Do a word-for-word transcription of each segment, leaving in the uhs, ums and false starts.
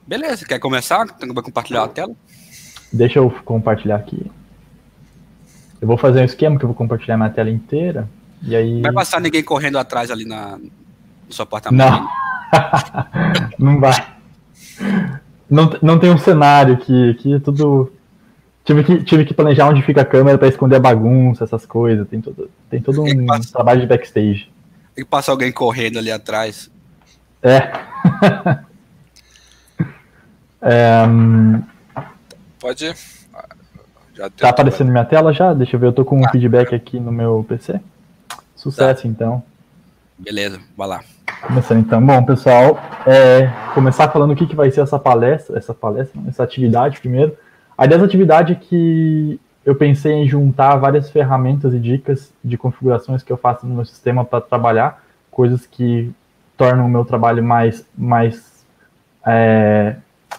Beleza, quer começar? Vai compartilhar a tela? Deixa eu compartilhar aqui. Eu vou fazer um esquema que eu vou compartilhar minha tela inteira. E aí... Não vai passar ninguém correndo atrás ali na, no seu apartamento? Não. Não vai. Não, não tem um cenário aqui. Aqui é tudo... Tive que, tive que planejar onde fica a câmera para esconder a bagunça, essas coisas. Tem todo, tem todo um passa... trabalho de backstage. Tem que passar alguém correndo ali atrás. É. é hum... Pode... Já tá aparecendo minha tela já? Deixa eu ver, eu tô com um ah, feedback aqui no meu P C. Sucesso, tá. Então. Beleza, vai lá. Começando então. Bom, pessoal, é, começar falando o que, que vai ser essa palestra, essa palestra, essa atividade primeiro. A ideia dessa atividade é que eu pensei em juntar várias ferramentas e dicas de configurações que eu faço no meu sistema para trabalhar, coisas que tornam o meu trabalho mais, mais, é,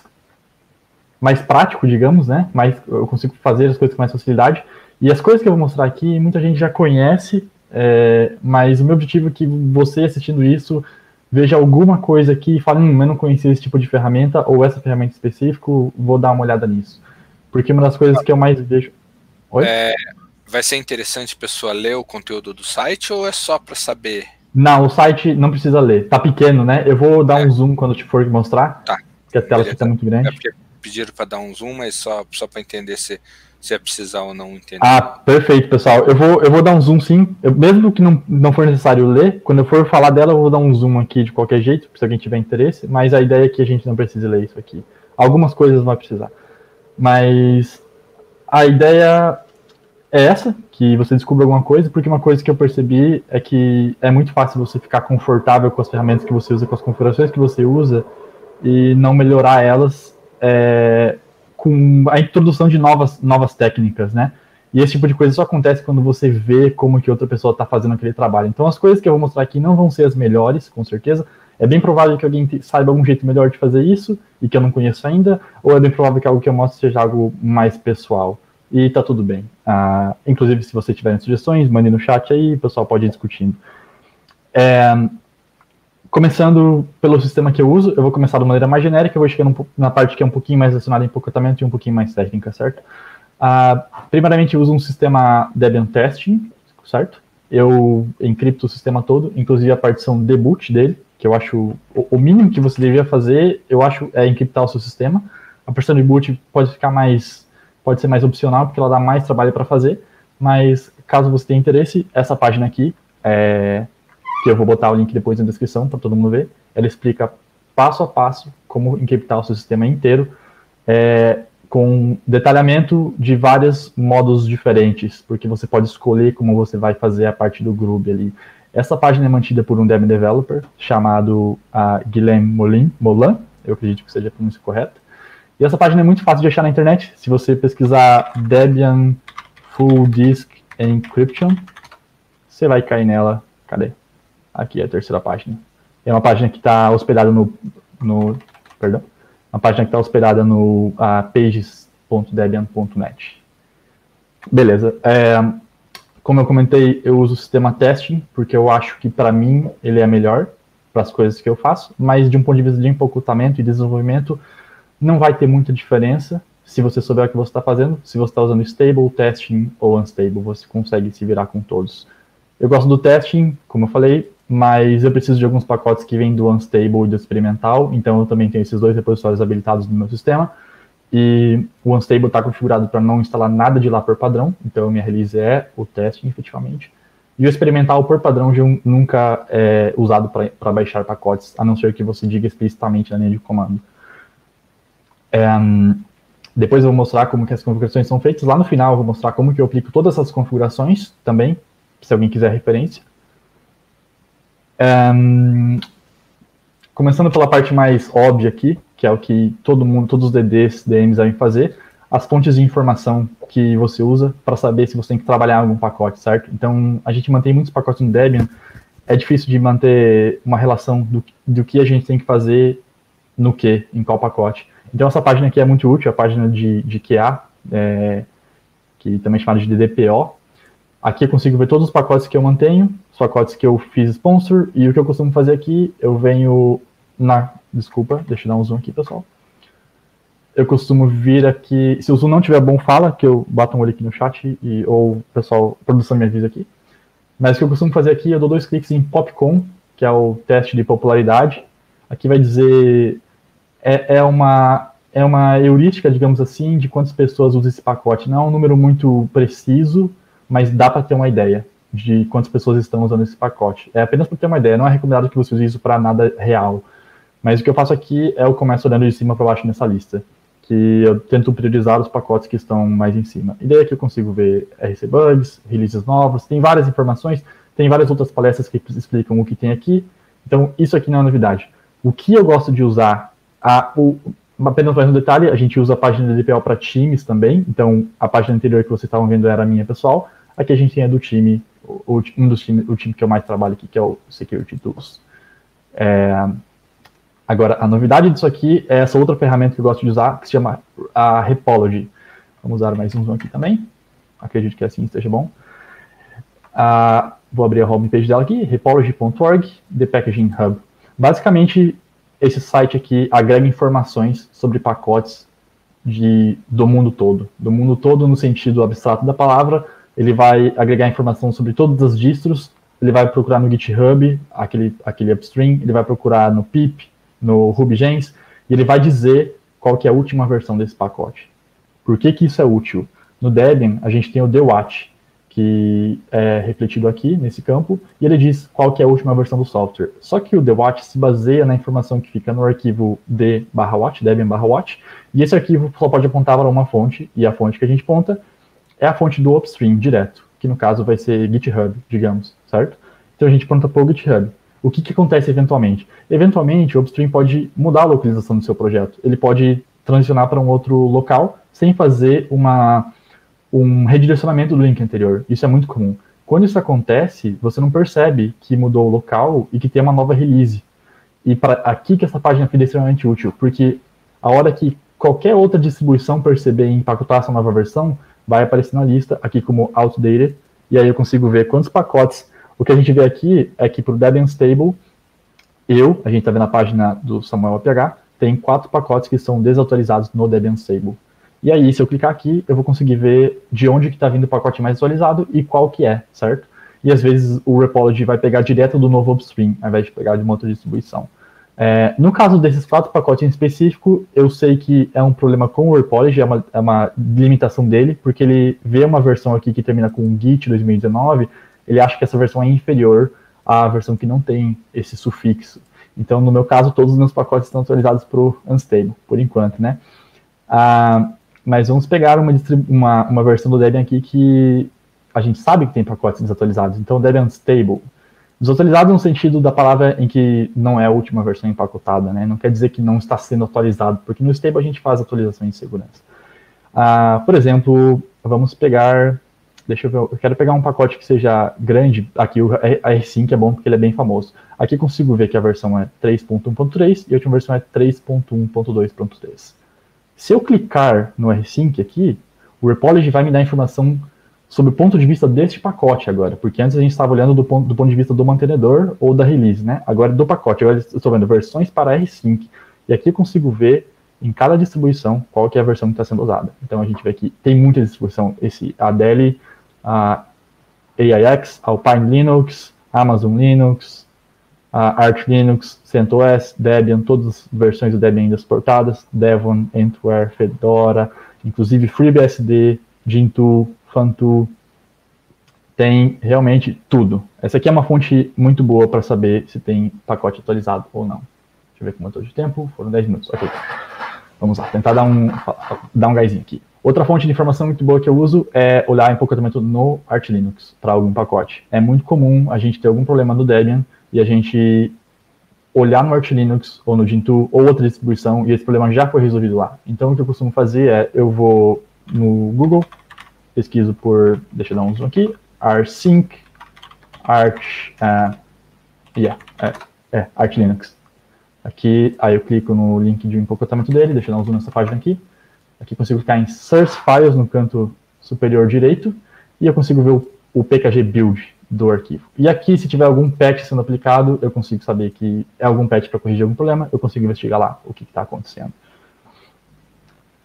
mais prático, digamos, né? Mais, eu consigo fazer as coisas com mais facilidade. E as coisas que eu vou mostrar aqui, muita gente já conhece, é, mas o meu objetivo é que você, assistindo isso, veja alguma coisa aqui e fale, hum, eu não conhecia esse tipo de ferramenta, ou essa ferramenta específica, vou dar uma olhada nisso. Porque uma das coisas que eu mais vejo... Oi? É, vai ser interessante a pessoa ler o conteúdo do site, ou é só para saber? Não, o site não precisa ler. Tá pequeno, né? Eu vou dar é. um zoom quando te for mostrar, tá. Porque a tela fica muito grande. É porque pediram para dar um zoom, mas só, só para entender se... se é precisar ou não entender. Ah, perfeito, pessoal. Eu vou, eu vou dar um zoom, sim. Eu, mesmo que não, não for necessário ler, quando eu for falar dela, eu vou dar um zoom aqui de qualquer jeito, se alguém tiver interesse, mas a ideia é que a gente não precise ler isso aqui. Algumas coisas vai precisar. Mas a ideia é essa, que você descubra alguma coisa, porque uma coisa que eu percebi é que é muito fácil você ficar confortável com as ferramentas que você usa, com as configurações que você usa, e não melhorar elas é, com a introdução de novas, novas técnicas, né? E esse tipo de coisa só acontece quando você vê como que outra pessoa está fazendo aquele trabalho. Então as coisas que eu vou mostrar aqui não vão ser as melhores, com certeza. É bem provável que alguém saiba algum jeito melhor de fazer isso, e que eu não conheço ainda, ou é bem provável que algo que eu mostre seja algo mais pessoal. E tá tudo bem. Ah, inclusive, se vocês tiverem sugestões, mandem no chat aí, o pessoal pode ir discutindo. É... Começando pelo sistema que eu uso, eu vou começar de maneira mais genérica, eu vou chegar na parte que é um pouquinho mais relacionada em comportamento e um pouquinho mais técnica, certo? Uh, primeiramente, eu uso um sistema Debian Testing, certo? Eu encripto o sistema todo, inclusive a partição deboot dele, que eu acho o, o mínimo que você deveria fazer, eu acho, é encriptar o seu sistema. A partição deboot pode ficar mais, pode ser mais opcional, porque ela dá mais trabalho para fazer, mas caso você tenha interesse, essa página aqui é... que eu vou botar o link depois na descrição para todo mundo ver, ela explica passo a passo como encriptar o seu sistema inteiro, é, com detalhamento de vários modos diferentes, porque você pode escolher como você vai fazer a parte do Groove ali. Essa página é mantida por um Debian Developer chamado uh, Guilhem Molin, Molan, eu acredito que seja a pronúncia correta, e essa página é muito fácil de achar na internet. Se você pesquisar Debian Full Disk Encryption, você vai cair nela. Cadê? Aqui é a terceira página. É uma página que está hospedada no, no... Perdão. Uma página que está hospedada no uh, pages ponto debian ponto net. Beleza. É, como eu comentei, eu uso o sistema testing, porque eu acho que, para mim, ele é melhor para as coisas que eu faço, mas de um ponto de vista de empacotamento e desenvolvimento, não vai ter muita diferença se você souber o que você está fazendo. Se você está usando stable, testing ou unstable, você consegue se virar com todos. Eu gosto do testing, como eu falei, mas eu preciso de alguns pacotes que vêm do Unstable e do Experimental, então eu também tenho esses dois repositórios habilitados no meu sistema, e o Unstable está configurado para não instalar nada de lá por padrão, então minha release é o testing, efetivamente, e o Experimental, por padrão, já nunca é usado para baixar pacotes, a não ser que você diga explicitamente na linha de comando. É, depois eu vou mostrar como que as configurações são feitas, lá no final eu vou mostrar como que eu aplico todas essas configurações também, se alguém quiser referência. Um, começando pela parte mais óbvia aqui, que é o que todo mundo, todos os D Ds, D Ms devem fazer, as fontes de informação que você usa para saber se você tem que trabalhar em algum pacote, certo? Então, a gente mantém muitos pacotes no Debian, é difícil de manter uma relação do, do que a gente tem que fazer no que, em qual pacote. Então, essa página aqui é muito útil, a página de, de Q A, é, que também é chamada de D D P O. Aqui eu consigo ver todos os pacotes que eu mantenho, os pacotes que eu fiz sponsor, e o que eu costumo fazer aqui, eu venho na... Desculpa, deixa eu dar um zoom aqui, pessoal. eu costumo vir aqui, se o Zoom não tiver bom, fala, que eu bato um olho aqui no chat, e, ou o pessoal, a produção me avisa aqui. Mas o que eu costumo fazer aqui, eu dou dois cliques em Popcom, que é o teste de popularidade. Aqui vai dizer, é, é, uma, é uma heurística, digamos assim, de quantas pessoas usam esse pacote. Não é um número muito preciso, mas dá para ter uma ideia de quantas pessoas estão usando esse pacote. É apenas para ter uma ideia, não é recomendado que você use isso para nada real. Mas o que eu faço aqui é eu começo olhando de cima para baixo nessa lista, que eu tento priorizar os pacotes que estão mais em cima. E daí aqui eu consigo ver R C Bugs, releases novos, tem várias informações, tem várias outras palestras que explicam o que tem aqui. Então, isso aqui não é novidade. O que eu gosto de usar, a, o, apenas mais um detalhe, a gente usa a página da D P O para times também. Então, a página anterior que vocês estavam vendo era a minha pessoal. Aqui a gente tem a do time, o, um dos times, o time que eu mais trabalho aqui, que é o Security Tools. É... Agora, a novidade disso aqui é essa outra ferramenta que eu gosto de usar, que se chama a Repology. Vamos usar mais um zoom aqui também. Acredito que assim esteja bom. Uh, vou abrir a homepage dela aqui, repology ponto org, The Packaging Hub. Basicamente, esse site aqui agrega informações sobre pacotes de, do mundo todo. Do mundo todo no sentido abstrato da palavra. Ele vai agregar informação sobre todas as distros. Ele vai procurar no GitHub, aquele, aquele upstream. Ele vai procurar no pip, no RubyGems, e ele vai dizer qual que é a última versão desse pacote. Por que que isso é útil? No Debian, a gente tem o D WAT, que é refletido aqui, nesse campo, e ele diz qual que é a última versão do software. Só que o D WAT se baseia na informação que fica no arquivo d barra wat, debian barra wat, e esse arquivo só pode apontar para uma fonte, e a fonte que a gente aponta é a fonte do upstream direto, que no caso vai ser GitHub, digamos, certo? Então a gente aponta para o GitHub. O que, que acontece eventualmente? Eventualmente, o upstream pode mudar a localização do seu projeto. Ele pode transicionar para um outro local sem fazer uma, um redirecionamento do link anterior. Isso é muito comum. Quando isso acontece, você não percebe que mudou o local e que tem uma nova release. E para aqui que essa página fica extremamente útil, porque a hora que qualquer outra distribuição perceber e empacotar essa nova versão, vai aparecer na lista aqui como outdated, e aí eu consigo ver quantos pacotes. O que a gente vê aqui é que para o Debian Stable, eu, a gente está vendo a página do Samuel A P H, tem quatro pacotes que são desatualizados no Debian Stable. E aí, se eu clicar aqui, eu vou conseguir ver de onde que está vindo o pacote mais atualizado e qual que é, certo? E às vezes o Repology vai pegar direto do novo upstream, ao invés de pegar de uma outra distribuição. É, no caso desses quatro pacotes em específico, eu sei que é um problema com o Repology, é uma, é uma limitação dele, porque ele vê uma versão aqui que termina com Git dois mil e dezenove, ele acha que essa versão é inferior à versão que não tem esse sufixo. Então, no meu caso, todos os meus pacotes estão atualizados para o Unstable, por enquanto, né? Ah, mas vamos pegar uma, uma, uma versão do Debian aqui que a gente sabe que tem pacotes desatualizados. Então, Debian Unstable. Desatualizado no sentido da palavra em que não é a última versão empacotada, né? Não quer dizer que não está sendo atualizado, porque no Stable a gente faz atualizações de segurança. Ah, por exemplo, vamos pegar... Deixa eu ver, eu quero pegar um pacote que seja grande, aqui o R cinco é bom porque ele é bem famoso. Aqui eu consigo ver que a versão é três ponto um ponto três e a última versão é três ponto um ponto dois ponto três. Se eu clicar no R cinco aqui, o Repology vai me dar informação sobre o ponto de vista deste pacote agora, porque antes a gente estava olhando do ponto, do ponto de vista do mantenedor ou da release, né? Agora do pacote, agora eu estou vendo versões para R cinco, e aqui eu consigo ver em cada distribuição qual que é a versão que está sendo usada. Então a gente vê aqui, tem muita distribuição, esse A D L, a A I X, Alpine Linux, Amazon Linux, a Arch Linux, CentOS, Debian, todas as versões do Debian ainda suportadas, Devon, Entware, Fedora, inclusive FreeBSD, Gentoo, Funtoo, tem realmente tudo. Essa aqui é uma fonte muito boa para saber se tem pacote atualizado ou não. Deixa eu ver como eu estou de tempo, foram dez minutos, ok. Vamos lá, tentar dar um, dar um gásinho aqui. Outra fonte de informação muito boa que eu uso é olhar empacotamento no Arch Linux para algum pacote. É muito comum a gente ter algum problema no Debian e a gente olhar no Arch Linux ou no Gentoo ou outra distribuição e esse problema já foi resolvido lá. Então o que eu costumo fazer é, eu vou no Google, pesquiso por, deixa eu dar um zoom aqui, rsync, Arch, uh, yeah, é, é, Arch Linux. Aqui, aí eu clico no link de empacotamento dele, deixa eu dar um zoom nessa página aqui. Aqui eu consigo clicar em Source Files no canto superior direito e eu consigo ver o, o P K G build do arquivo. E aqui, se tiver algum patch sendo aplicado, eu consigo saber que é algum patch para corrigir algum problema, eu consigo investigar lá o que está acontecendo.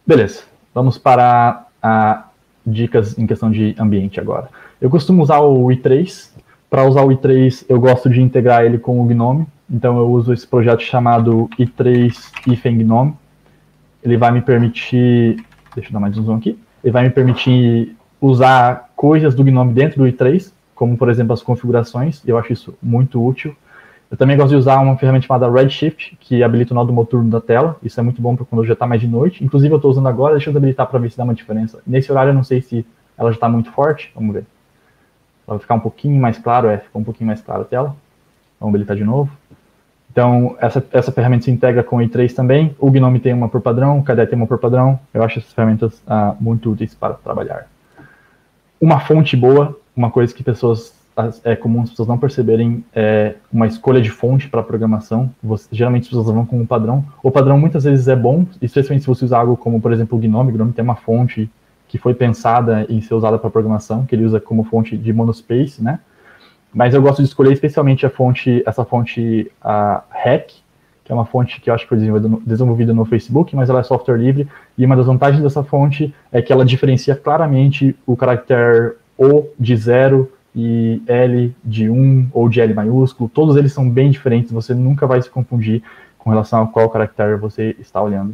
Beleza, vamos para a dicas em questão de ambiente agora. Eu costumo usar o i três. Para usar o i três, eu gosto de integrar ele com o Gnome. Então eu uso esse projeto chamado i três Gnome. Ele vai me permitir... Deixa eu dar mais um zoom aqui. Ele vai me permitir usar coisas do Gnome dentro do i três, como, por exemplo, as configurações. Eu acho isso muito útil. Eu também gosto de usar uma ferramenta chamada Redshift, que habilita o modo noturno da tela. Isso é muito bom para quando já está mais de noite. Inclusive, eu estou usando agora. Deixa eu habilitar para ver se dá uma diferença. Nesse horário, eu não sei se ela já está muito forte. Vamos ver. Ela vai ficar um pouquinho mais claro. É, ficou um pouquinho mais clara a tela. Vamos habilitar de novo. Então, essa, essa ferramenta se integra com o i três também. O Gnome tem uma por padrão, o K D E tem uma por padrão. Eu acho essas ferramentas ah, muito úteis para trabalhar. Uma fonte boa, uma coisa que pessoas, é comum as pessoas não perceberem, é uma escolha de fonte para programação. Você, geralmente as pessoas vão com o padrão. O padrão muitas vezes é bom, especialmente se você usar algo como, por exemplo, o Gnome. O Gnome tem uma fonte que foi pensada em ser usada para programação, que ele usa como fonte de monospace, né? Mas eu gosto de escolher especialmente a fonte, essa fonte a Hack, que é uma fonte que eu acho que foi desenvolvida no, desenvolvida no Facebook, mas ela é software livre, e uma das vantagens dessa fonte é que ela diferencia claramente o caractere O de zero e L de um ou de L maiúsculo. Todos eles são bem diferentes, você nunca vai se confundir com relação a qual caractere você está olhando.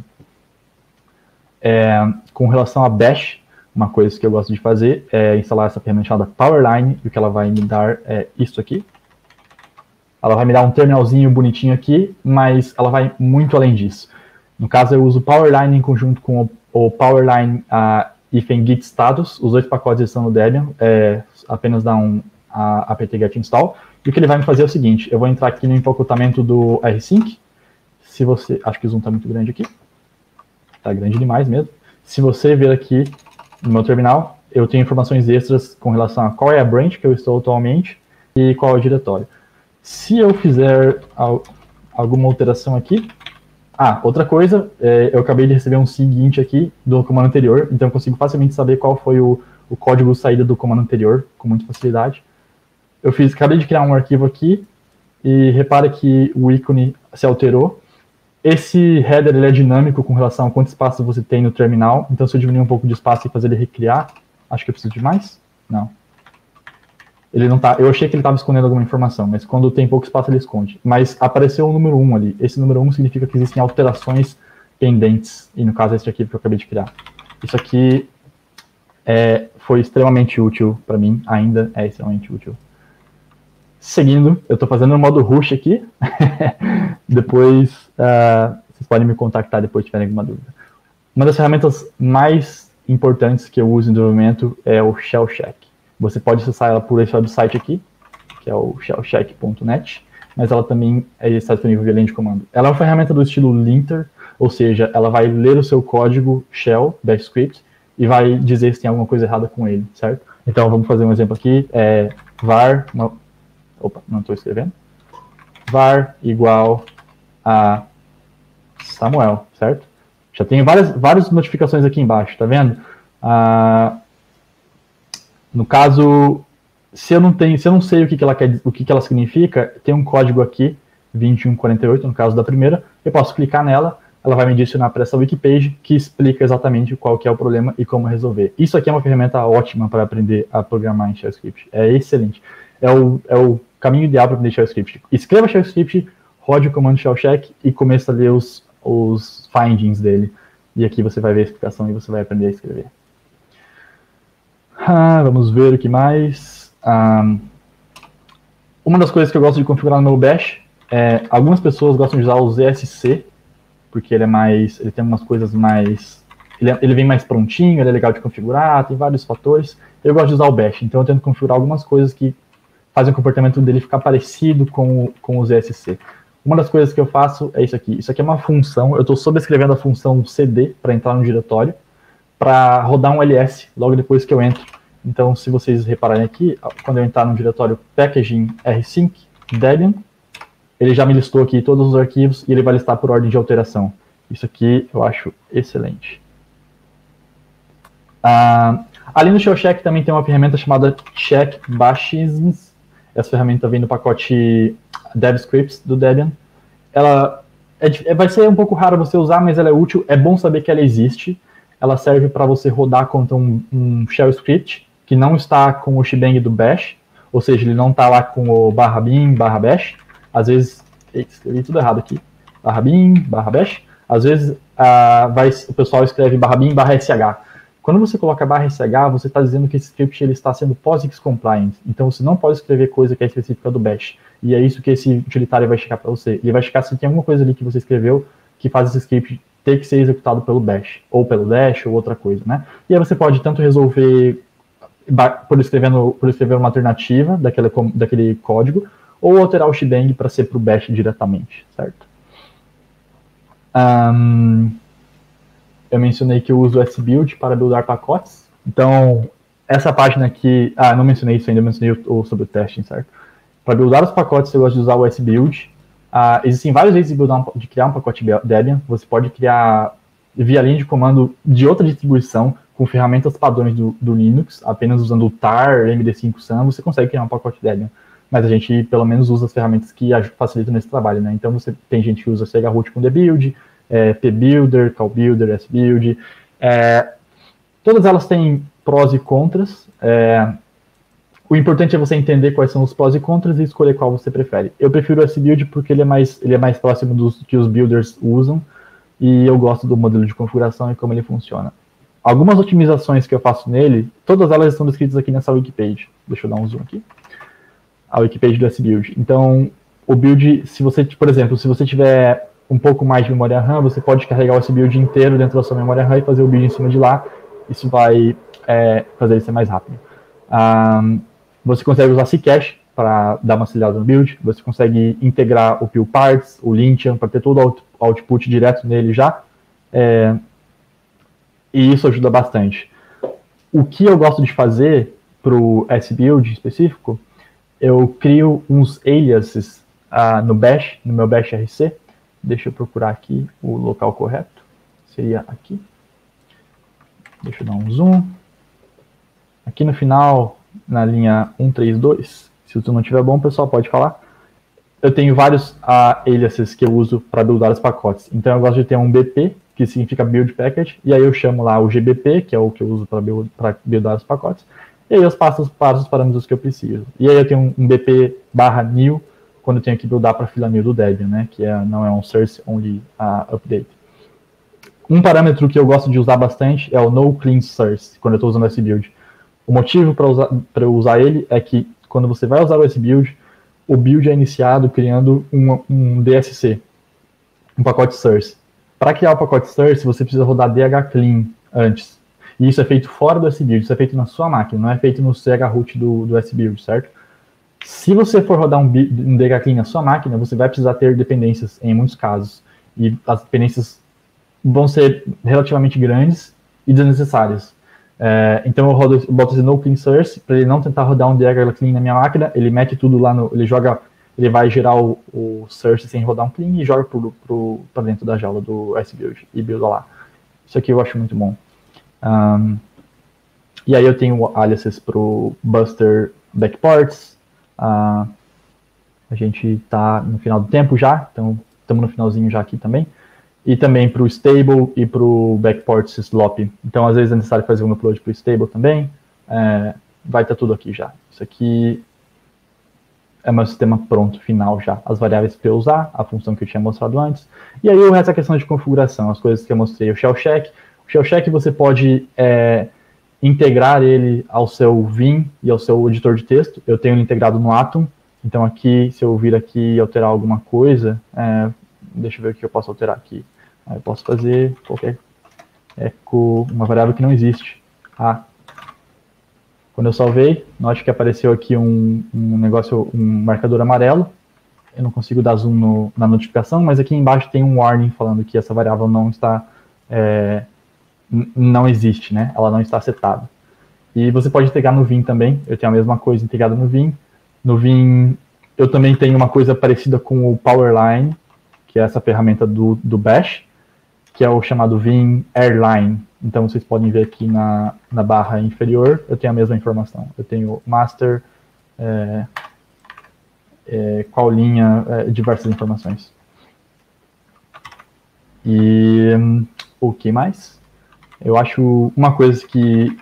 É, com relação a Bash, uma coisa que eu gosto de fazer é instalar essa ferramenta chamada Powerline, e o que ela vai me dar é isso aqui. Ela vai me dar um terminalzinho bonitinho aqui, mas ela vai muito além disso. No caso, eu uso o Powerline em conjunto com o, o Powerline uh, Git status. Os dois pacotes estão no Debian, é, apenas dá um uh, apt-get install. E o que ele vai me fazer é o seguinte: eu vou entrar aqui no empacotamento do rsync. Se você, acho que o zoom está muito grande aqui. Está grande demais mesmo. Se você ver aqui no meu terminal, eu tenho informações extras com relação a qual é a branch que eu estou atualmente e qual é o diretório. Se eu fizer al alguma alteração aqui... Ah, outra coisa, é, eu acabei de receber um seguinte aqui do comando anterior, então eu consigo facilmente saber qual foi o, o código saída do comando anterior, com muita facilidade. Eu fiz, acabei de criar um arquivo aqui, e repara que o ícone se alterou. Esse header ele é dinâmico com relação a quanto espaço você tem no terminal, então se eu diminuir um pouco de espaço e fazer ele recriar, acho que eu preciso de mais? Não. Ele não tá, eu achei que ele estava escondendo alguma informação, mas quando tem pouco espaço ele esconde. Mas apareceu o número um ali. Esse número um significa que existem alterações pendentes, e no caso é esse arquivo que eu acabei de criar. Isso aqui é, foi extremamente útil para mim, ainda é extremamente útil. Seguindo, eu estou fazendo o modo rush aqui. Depois, uh, vocês podem me contactar depois se tiverem alguma dúvida. Uma das ferramentas mais importantes que eu uso em desenvolvimento é o Shell Check. Você pode acessar ela por esse website aqui, que é o shell check ponto net, mas ela também está disponível via linha de comando. Ela é uma ferramenta do estilo linter, ou seja, ela vai ler o seu código shell, bash script, e vai dizer se tem alguma coisa errada com ele, certo? Então, vamos fazer um exemplo aqui, é var, uma, opa, não estou escrevendo, var igual a Samuel, certo? Já tem várias, várias notificações aqui embaixo, tá vendo? Ah, no caso, se eu não tenho, se eu não sei o que, que ela quer, o que, que ela significa, tem um código aqui, vinte e um quarenta e oito, no caso da primeira, eu posso clicar nela, ela vai me direcionar para essa wikipage que explica exatamente qual que é o problema e como resolver. Isso aqui é uma ferramenta ótima para aprender a programar em Shell Script. É excelente. É o, é o caminho ideal para aprender Shell Script. Escreva Shell Script, rode o comando Shell Check e comece a ler os, os findings dele. E aqui você vai ver a explicação e você vai aprender a escrever. Ah, vamos ver o que mais. Um, uma das coisas que eu gosto de configurar no meu Bash é, algumas pessoas gostam de usar o Z S C, porque ele é mais, ele tem umas coisas mais, ele, é, ele vem mais prontinho, ele é legal de configurar, tem vários fatores. Eu gosto de usar o Bash, então eu tento configurar algumas coisas que fazem o comportamento dele ficar parecido com, com o Z S C. Uma das coisas que eu faço é isso aqui. Isso aqui é uma função, eu estou sobrescrevendo a função cd para entrar no diretório, para rodar um ls logo depois que eu entro. Então, se vocês repararem aqui, quando eu entrar no diretório packaging rsync debian, ele já me listou aqui todos os arquivos e ele vai listar por ordem de alteração. Isso aqui eu acho excelente. Ah, ali no Shell Check também tem uma ferramenta chamada Check Bashisms. Essa ferramenta vem no pacote DevScripts do Debian. Ela é, vai ser um pouco raro você usar, mas ela é útil. É bom saber que ela existe. ela serve para você rodar contra um, um shell script que não está com o shebang do bash, ou seja, ele não está lá com o barra bin, barra bash. Às vezes, escrevi tudo errado aqui, barra bin, barra bash. Às vezes uh, vai, o pessoal escreve barra bin, barra sh. Quando você coloca barra sh, você está dizendo que esse script ele está sendo POSIX compliant. Então você não pode escrever coisa que é específica do bash. E é isso que esse utilitário vai checar para você. Ele vai checar se tem alguma coisa ali que você escreveu que faz esse script ter que ser executado pelo bash, ou pelo dash, ou outra coisa, né? E aí você pode tanto resolver por escrever, no, por escrever uma alternativa daquele, daquele código, ou alterar o shebang para ser para o bash diretamente, certo? Um, eu mencionei que eu uso o S-Build para buildar pacotes. Então, essa página aqui... Ah, não mencionei isso ainda, eu mencionei o, o, sobre o testing, certo? Para buildar os pacotes, eu gosto de usar o S-Build. Uh, existem vários jeitos de, buildar um, de criar um pacote Debian. Você pode criar via linha de comando de outra distribuição, com ferramentas padrões do, do Linux, apenas usando o tar, M D cinco Sun, você consegue criar um pacote Debian. Mas a gente, pelo menos, usa as ferramentas que facilitam nesse trabalho, né? Então, você tem gente que usa chroot com dbuild, é, pbuilder, callbuilder, sbuild. É, todas elas têm prós e contras. É, o importante é você entender quais são os prós e contras e escolher qual você prefere. Eu prefiro o S-Build porque ele é mais, ele é mais próximo dos que os builders usam, e eu gosto do modelo de configuração e como ele funciona. Algumas otimizações que eu faço nele, todas elas estão descritas aqui nessa wikipage. Deixa eu dar um zoom aqui. A wikipage do S-Build. Então, o build, se você, por exemplo, se você tiver um pouco mais de memória RAM, você pode carregar o S-Build inteiro dentro da sua memória RAM e fazer o build em cima de lá. Isso vai é, fazer ele ser mais rápido. Um, você consegue usar Ccache para dar uma acelerada no build. Você consegue integrar o PillParts, o Lintian, para ter todo o output direto nele já. É, e isso ajuda bastante. O que eu gosto de fazer para o S-Build específico, eu crio uns aliases uh, no bash, no meu bash R C. Deixa eu procurar aqui o local correto. Seria aqui. Deixa eu dar um zoom. Aqui no final, na linha um três dois, se o zoom não estiver bom, o pessoal pode falar. Eu tenho vários uh, aliases que eu uso para buildar os pacotes. Então eu gosto de ter um B P, que significa Build Package, e aí eu chamo lá o G B P, que é o que eu uso para build, buildar os pacotes, e aí eu passo para os parâmetros que eu preciso. E aí eu tenho um B P barra new, quando eu tenho que buildar para a fila new do Debian, né, que é, não é um source only uh, update. Um parâmetro que eu gosto de usar bastante é o no clean source, quando eu estou usando o S-Build. O motivo para usar, para eu usar ele é que quando você vai usar o S-Build, o build é iniciado criando um, um D S C, um pacote source. Para criar o pacote source, você precisa rodar dhclean antes. E isso é feito fora do S-Build, isso é feito na sua máquina, não é feito no chroot do, do S-Build, certo? Se você for rodar um, um dhclean na sua máquina, você vai precisar ter dependências em muitos casos. E as dependências vão ser relativamente grandes e desnecessárias. É, então eu, rodo, eu boto esse no clean source para ele não tentar rodar um dhclean na minha máquina, ele mete tudo lá no... ele joga... ele vai gerar o, o source sem rodar um clean e joga para dentro da jaula do S-Build e builda lá. Isso aqui eu acho muito bom. Um, e aí eu tenho aliases para o Buster Backports. Uh, a gente está no final do tempo já, então estamos no finalzinho já aqui também. E também para o Stable e para o Backports Slop. Então às vezes é necessário fazer um upload para o Stable também. É, vai estar tudo aqui já. Isso aqui é meu sistema pronto, final já. As variáveis para eu usar, a função que eu tinha mostrado antes. E aí o resto é questão de configuração, as coisas que eu mostrei. O shell check. O shell check você pode é, integrar ele ao seu Vim e ao seu editor de texto. Eu tenho ele integrado no Atom. Então aqui, se eu vir aqui e alterar alguma coisa, é, deixa eu ver o que eu posso alterar aqui. Eu posso fazer qualquer echo, uma variável que não existe. Ah, quando eu salvei, note que apareceu aqui um, um negócio, um marcador amarelo. Eu não consigo dar zoom no, na notificação, mas aqui embaixo tem um warning falando que essa variável não está, é, não existe, né? Ela não está setada. E você pode integrar no Vim também. Eu tenho a mesma coisa integrada no Vim. No Vim, eu também tenho uma coisa parecida com o Powerline, que é essa ferramenta do, do Bash, que é o chamado Vim Airline. Então vocês podem ver aqui na, na barra inferior, eu tenho a mesma informação. Eu tenho master, é, é, qual linha, é, diversas informações. E o que mais? Eu acho uma coisa que...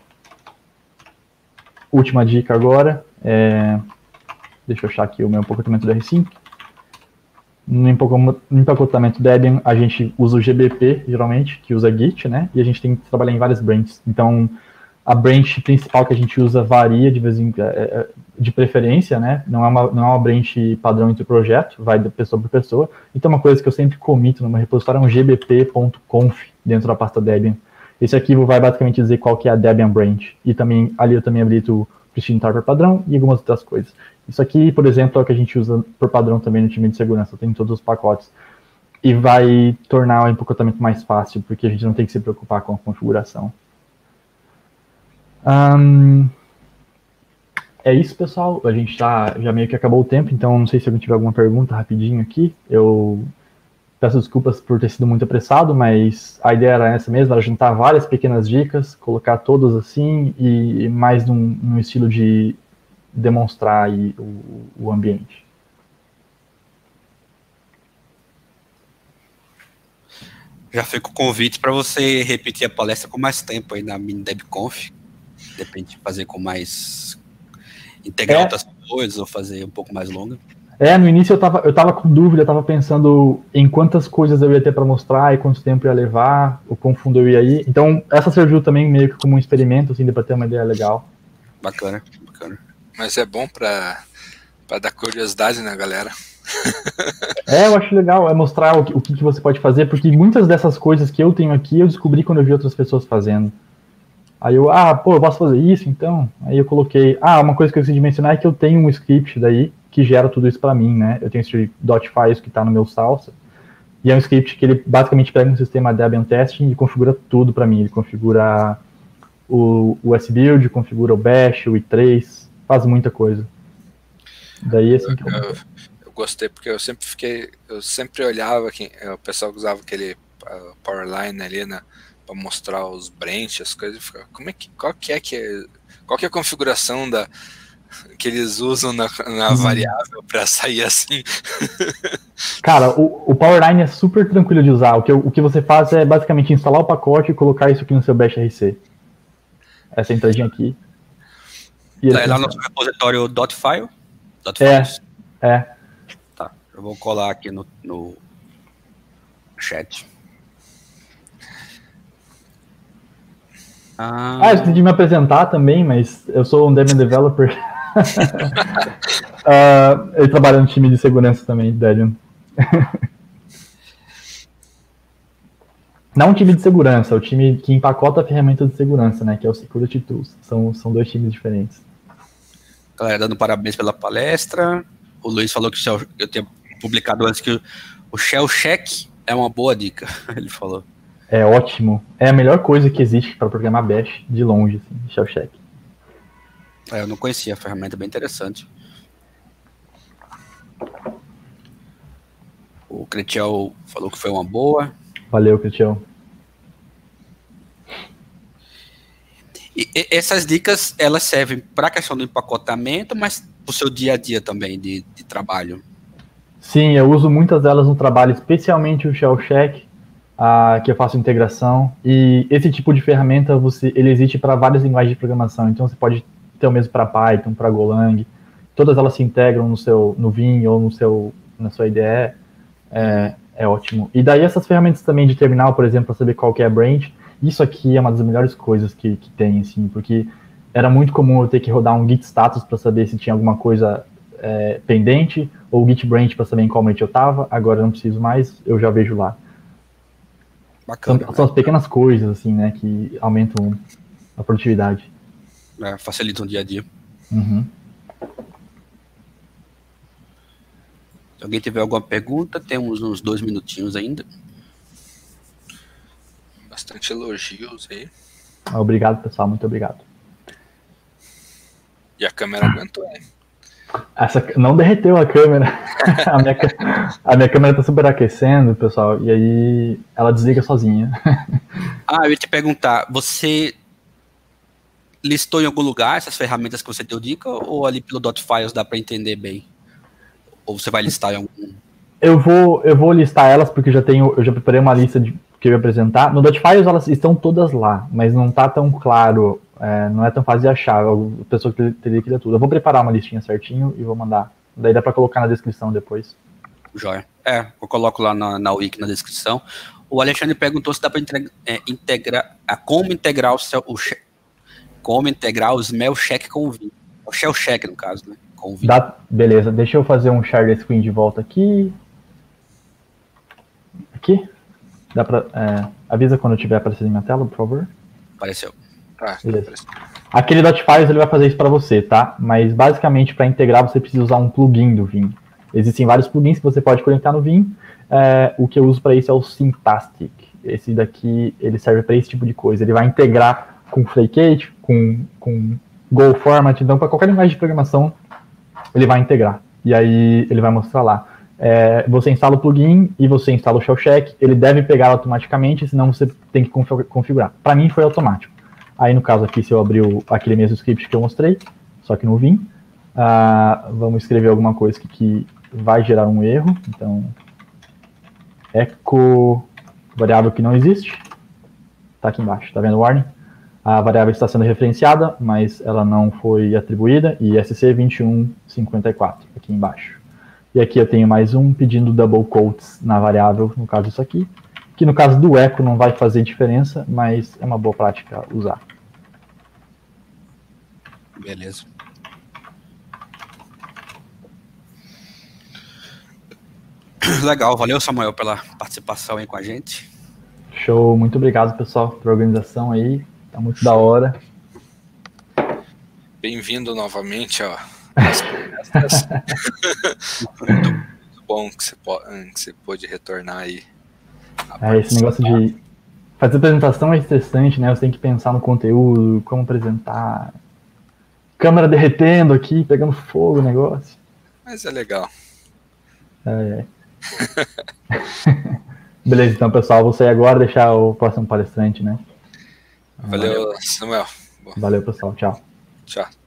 Última dica agora, é... deixa eu achar aqui o meu empacotamento do R cinco. No empacotamento Debian, a gente usa o G B P, geralmente, que usa Git, né? E a gente tem que trabalhar em várias branches. Então, a branch principal que a gente usa varia de vez em de preferência, né? Não é uma, não é uma branch padrão entre projeto, vai de pessoa por pessoa. Então, uma coisa que eu sempre comito no meu repositório é um gbp.conf dentro da pasta Debian. Esse arquivo vai basicamente dizer qual que é a Debian branch. E também, ali eu também habilito o Pristine Tarper padrão e algumas outras coisas. Isso aqui, por exemplo, é o que a gente usa por padrão também no time de segurança, tem todos os pacotes. E vai tornar o empacotamento mais fácil, porque a gente não tem que se preocupar com a configuração. Um, é isso, pessoal. A gente tá, já meio que acabou o tempo, então não sei se alguém tiver alguma pergunta rapidinho aqui. Eu peço desculpas por ter sido muito apressado, mas a ideia era essa mesmo, era juntar várias pequenas dicas, colocar todas assim, e mais num, num estilo de demonstrar aí o, o ambiente. Já fica o convite para você repetir a palestra com mais tempo aí na MiniDebConf. De repente fazer com mais... integrar é. outras coisas ou fazer um pouco mais longa. É, no início eu tava, eu tava com dúvida, eu tava pensando em quantas coisas eu ia ter para mostrar e quanto tempo ia levar, o quão fundo eu ia ir. Então, essa serviu também meio que como um experimento, assim, para ter uma ideia legal. Bacana, bacana. Mas é bom para para dar curiosidade, né, galera? É, eu acho legal, é mostrar o que, o que você pode fazer, porque muitas dessas coisas que eu tenho aqui, eu descobri quando eu vi outras pessoas fazendo. Aí eu, ah, pô, eu posso fazer isso, então? Aí eu coloquei, ah, uma coisa que eu esqueci de mencionar é que eu tenho um script daí, que gera tudo isso para mim, né? Eu tenho esse .files que está no meu salsa, e é um script que ele basicamente pega um sistema Debian Testing e configura tudo para mim. Ele configura o, o S-Build, configura o Bash, o i três, faz muita coisa. Daí assim que eu, eu, eu gostei porque eu sempre fiquei, eu sempre olhava que o pessoal que usava aquele uh, Powerline ali, né, para mostrar os branches, as coisas, e ficava, como é que, qual que é que é, qual que é a configuração da que eles usam na, na hum. variável para sair assim? Cara, o, o Powerline é super tranquilo de usar. O que, o que você faz é basicamente instalar o pacote e colocar isso aqui no seu Bash R C. Essa entradinha aqui. E é lá no nosso repositório .file? É, é. Tá, eu vou colar aqui no, no chat. Ah, ah eu esqueci de me apresentar também, mas eu sou um Debian Developer. uh, eu trabalho no time de segurança também, Debian. Não um time de segurança, é o time que empacota a ferramenta de segurança, né, que é o Security Tools. São, são dois times diferentes. Galera, dando parabéns pela palestra. O Luiz falou que eu tinha publicado antes que o Shell Check é uma boa dica, ele falou. É ótimo. É a melhor coisa que existe para programar Bash de longe, assim, Shell Check. É, eu não conhecia a ferramenta, bem interessante. O Cretiel falou que foi uma boa. Valeu, Cretiel. E, e essas dicas, elas servem para a questão do empacotamento, mas para o seu dia a dia também de, de trabalho. Sim, eu uso muitas delas no trabalho, especialmente o Shell Check, a, que eu faço integração. E esse tipo de ferramenta, você, ele existe para várias linguagens de programação. Então você pode ter o mesmo para Python, para Golang. Todas elas se integram no seu no Vim ou no seu, na sua I D E. É, é ótimo. E daí essas ferramentas também de terminal, por exemplo, para saber qual que é a branch. Isso aqui é uma das melhores coisas que, que tem, assim, porque era muito comum eu ter que rodar um git status para saber se tinha alguma coisa é, pendente, ou git branch para saber em qual branch eu estava. Agora eu não preciso mais, eu já vejo lá. Bacana. São, são as pequenas coisas, assim, né, que aumentam a produtividade. É, facilitam o dia a dia. Uhum. Se alguém tiver alguma pergunta, temos uns dois minutinhos ainda. Bastante elogios aí. Obrigado, pessoal, muito obrigado. E a câmera aguentou, hein? Essa, não derreteu a câmera. a, minha, a minha câmera tá superaquecendo, pessoal, e aí ela desliga sozinha. Ah, eu ia te perguntar, você listou em algum lugar essas ferramentas que você deu dica, ou ali pelo .files dá para entender bem? Ou você vai listar em algum... Eu vou, eu vou listar elas, porque já tenho, eu já preparei uma lista de que eu ia apresentar. No Dotfiles elas estão todas lá, mas não tá tão claro, é, não é tão fácil de achar, a pessoa que teria que ler tudo. Eu vou preparar uma listinha certinho e vou mandar. Daí dá para colocar na descrição depois. Joia. É, eu coloco lá na, na wiki na descrição. O Alexandre perguntou se dá para é, integrar, a, como integrar o, seu, o como integrar o Smell Check com o Vim. O Shell Check, no caso, né? Com o Vim. Dá, beleza, deixa eu fazer um share screen de volta aqui. Aqui. Dá pra, é, avisa quando tiver aparecendo na minha tela, por favor. Apareceu. Ah, beleza. Aquele Dotfiles ele vai fazer isso para você, tá? Mas basicamente para integrar você precisa usar um plugin do Vim. Existem vários plugins que você pode conectar no Vim. É, o que eu uso para isso é o Syntastic. Esse daqui ele serve para esse tipo de coisa. Ele vai integrar com Flake, com, com Go Format. Então, para qualquer linguagem de programação, ele vai integrar. E aí ele vai mostrar lá. É, você instala o plugin e você instala o shell check. Ele deve pegar automaticamente, senão você tem que configurar. Para mim foi automático. Aí no caso aqui, se eu abrir o, aquele mesmo script que eu mostrei, só que no Vim, uh, vamos escrever alguma coisa que, que vai gerar um erro. Então, echo variável que não existe. Está aqui embaixo, tá vendo o warning? A variável está sendo referenciada, mas ela não foi atribuída, e S C vinte e um cinquenta e quatro, aqui embaixo. E aqui eu tenho mais um pedindo double quotes na variável, no caso isso aqui, que no caso do echo não vai fazer diferença, mas é uma boa prática usar. Beleza. Legal, valeu Samuel pela participação aí com a gente. Show, muito obrigado pessoal pela organização aí, tá muito da hora. Bem-vindo novamente, ó. Muito bom que você, pode, que você pôde retornar aí. É, esse negócio de fazer apresentação é estressante, né? Você tem que pensar no conteúdo, como apresentar. Câmera derretendo aqui, pegando fogo o negócio. Mas é legal. É, é. Beleza, então, pessoal, vou sair agora e deixar o próximo palestrante, né? Valeu, Samuel. Valeu, pessoal. Tchau. Tchau.